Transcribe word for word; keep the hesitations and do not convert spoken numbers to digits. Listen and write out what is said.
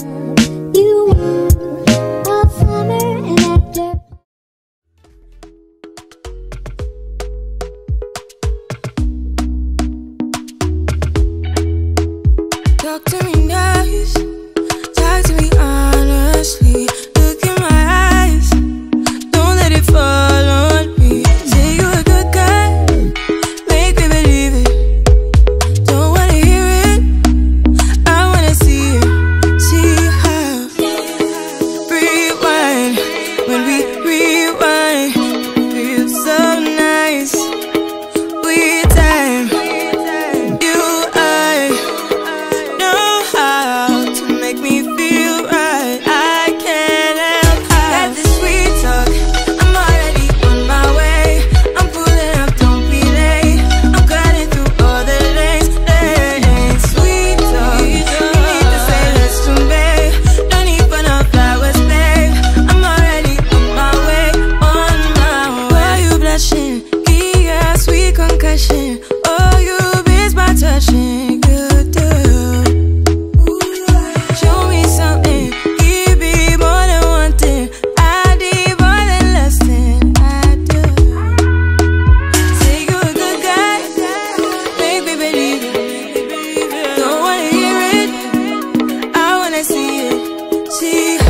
You were all summer and after. Talk to me nice, talk to me honestly. Look in my eyes, don't let it fall on me. Say you're a good guy, make me believe it. Don't wanna hear it, I wanna see it. See how rewind, when we rewind, it feels so nice. We time, you I know how to make me feel right. I can't help got this sweet talk, I'm already on my way. I'm pulling up, don't be late. I'm cutting through all the lanes, lanes. Sweet talk, you need to say less to me. Don't need for no flowers, babe. I'm already on my way, on my way. Why you blushing? Yeah, sweet concussion. Oh, you miss my touching. Good girl. Show me something. Give me more than one thing. I need more than less than I do. Say you're a good guy, make me believe it. Don't wanna hear it, I wanna see it. See